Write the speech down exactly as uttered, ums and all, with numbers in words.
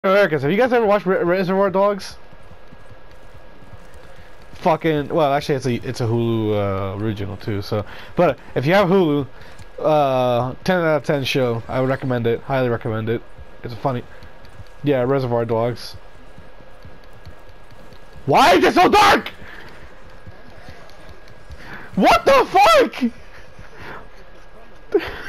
Americans, have you guys ever watched Re Reservoir Dogs? Fucking well, actually, it's a it's a Hulu uh, original too. So, but if you have Hulu, uh, ten out of ten show. I would recommend it. Highly recommend it. It's a funny. Yeah, Reservoir Dogs. Why is it so dark? What the fuck?